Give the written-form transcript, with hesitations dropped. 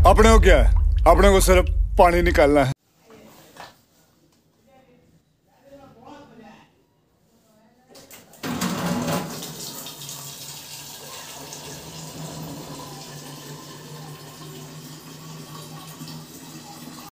अपने को क्या है, अपने को सिर्फ पानी निकालना है।